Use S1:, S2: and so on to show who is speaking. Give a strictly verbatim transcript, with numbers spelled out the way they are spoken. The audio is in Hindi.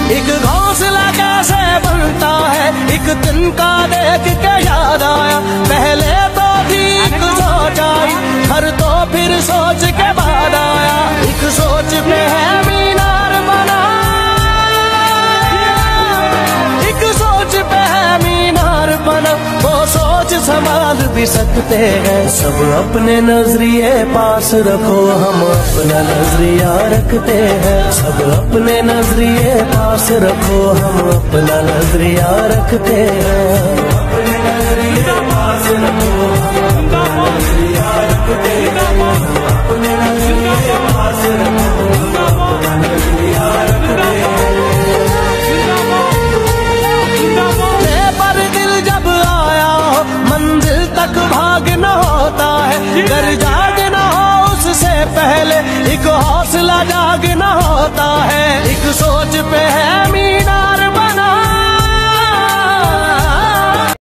S1: एक घोंसला कैसे बनता है, एक तिनका देख के याद आया। पहले तो ठीक सोच आई, घर तो फिर सोच के बाद आया। एक सोच पे है मीनार बना, एक सोच पे है मीनार बना। वो सोच संभाल भी सकते हैं। सब अपने नजरिए पास रखो, हम अपना नजरिया रखते हैं। सब अपने नजरिए पास रखो, हम अपना नजरिया रखते हैं। अपने नजरिए पास रखो, हम अपना नजरिया रखते हैं। अपने नजरिए पास रखो, हम अपना नजरिया रखते हैं। पर दिल जब आया हो, मंजिल तक भागना होता है। घर जागना हो उससे पहले एक हौसला जागना होता है। एक सोच पे है